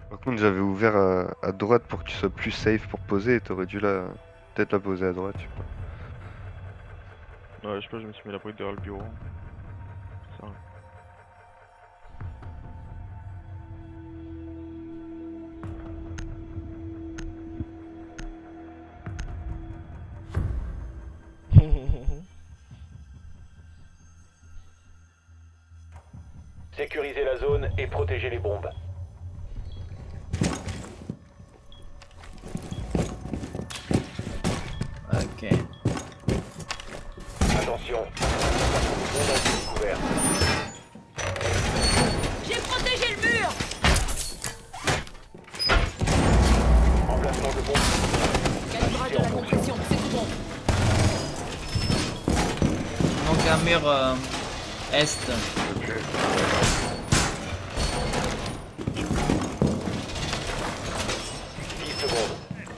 Par contre, j'avais ouvert à droite pour que tu sois plus safe pour poser et t'aurais dû peut-être la poser à droite, je sais pas. Ouais, je sais pas, je me suis mis la brique derrière le bureau. Ça. Sécurisez la zone et protégez les bombes. Ok. Attention, monde entier couvert. J'ai protégé le mur. Emplacement de bombe. Calibrage de la compression, c'est tout bon. Donc un mur est. Ok. 10 secondes.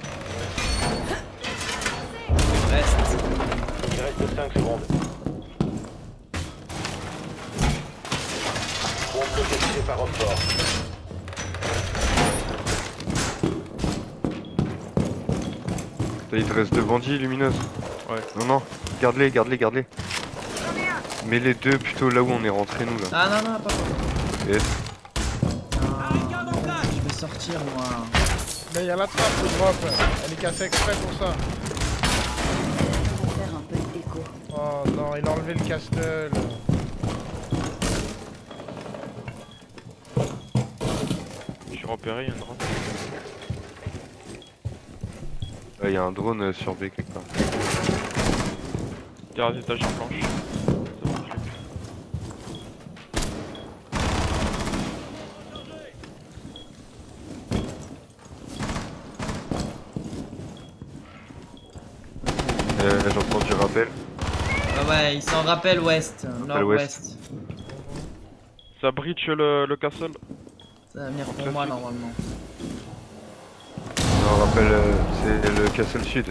Reste. Il reste 5 secondes. Bombe localisée par homme fort. Il te reste deux bandits lumineuses. Ouais. Non, non, garde-les, garde-les, garde-les. Mets les deux plutôt là où on est rentré nous là. Ah non, non, pas. Yes. Je vais sortir moi. Mais il y a la trappe, le drop. Elle est cassée exprès pour ça. Pour faire un peu d'écho. Oh non, il a enlevé le castle. Je suis repéré, il y a une drone. Il y a un drone sur B quelque part. Garde étage en planche. C'est bon, je l'ai vu. J'entends du rappel. Ah ouais, ils s'en rappellent ouest, nord-ouest. Ça breach le castle. Ça va venir pour moi normalement. Non, rappel, c'est le castle sud.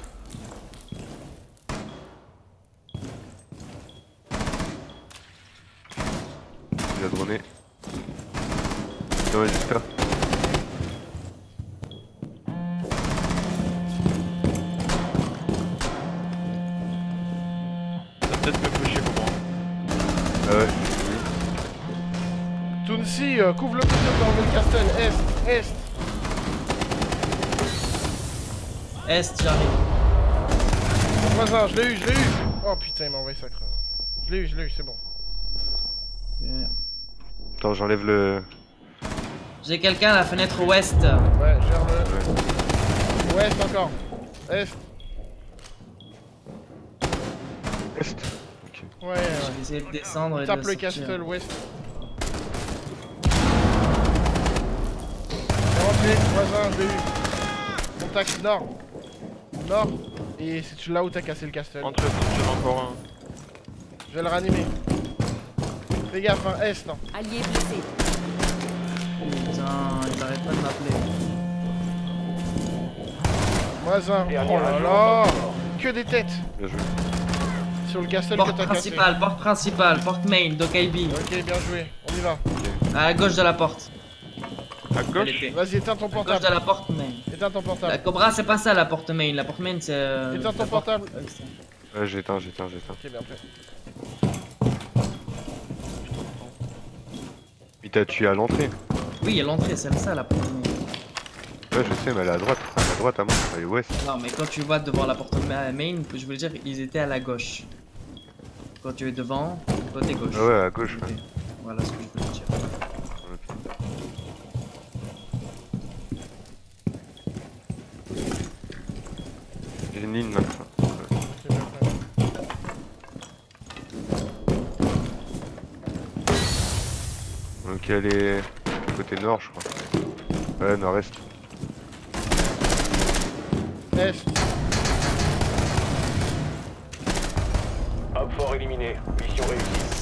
Il a droné. Ouais, j'espère. Ça peut peut-être me pusher pour moi. Ah ouais. Tounsi, couvre le couteau pour enlever le castle. Est. Est, j'arrive. Mon voisin, je l'ai eu. Oh putain, il m'a envoyé ça crème. Je l'ai eu, c'est bon. Attends, j'enlève le. J'ai quelqu'un à la fenêtre ouest. Ouais, gère le. Ouais. Ouest encore. Est. Est. Ok. Ouais, Je vais essayer de descendre et de Tape le sortir. castle ouest. Rentré, voisin, je l'ai eu. Contact nord. Nord. Et c'est là où t'as cassé le castle. Entrez, j'en ai encore un. Je vais le ranimer. Fais gaffe, hein, est, non. Allié blessé. Putain, ils arrêtent pas de m'appeler. Voisin. Dernier Oh là agent là. encore. Que des têtes. Bien joué. Sur le castle Porte que t'as cassé. principale, porte main, Dokaibi. Ok, bien joué. On y va. À la gauche de la porte. À gauche. Vas-y, éteins ton À gauche de portable. la porte main. Éteins ton La portable. Cobra, c'est pas ça la porte main. La porte main, c'est. Éteins ton la porte- portable. Ouais, j'éteins. Ok, bien fait. Il t'a tué à l'entrée. Oui, il y a l'entrée, c'est ça la porte main. Ouais, je sais, mais elle est à droite. Elle est à droite à moi. Elle est ouest. Non, mais quand tu vas devant la porte main, je voulais dire, ils étaient à la gauche. Quand tu es devant, côté gauche. Ah ouais, à gauche. Ouais. Voilà ce que je voulais dire. J'ai une ligne là. Ok, bien fait. Donc elle est côté nord, je crois. Ouais, nord-est. Est. Homme fort éliminé. Mission réussie.